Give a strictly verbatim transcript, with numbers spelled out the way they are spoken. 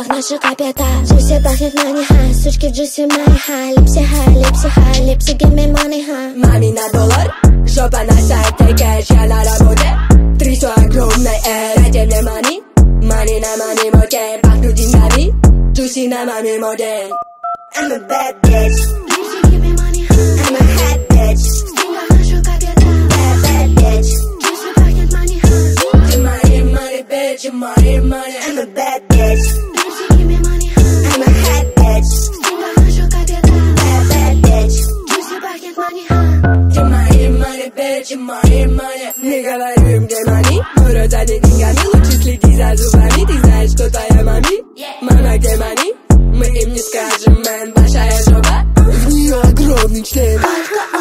наша капета. Джуси пахнет money, ха. Сучки в джуси мои, ха. Липси, ха, липси, ха. Липси, give me money, ха. Мами на доллар, жопа на сайте кэш. Я на работе, трясу огромной эр. Дайте мне money, money на money моде. Пахну деньгами, джуси на маме моде. I'm a bad bitch. Lipsi, give me money, ха. I'm a hot bitch. Стинга наша капета. Bad, bad bitch. Джуси пахнет money, ха. Your money, money, bitch. Your money, money. I'm a bad bitch. Lipsi, give me money, ха. I'm a hot bitch. Стинга наша капета. Bad, bad bitch. Джуси пахнет money, ха. Your money, money, bitch. Your money, money. Не говорю им, где money. Но рот за деньгами. Лучше следи за зубами. Ты знаешь, кто твоя мами? Мама, где money? Мы им не скажем, мэн, большая жопа. В нее огромный член. Только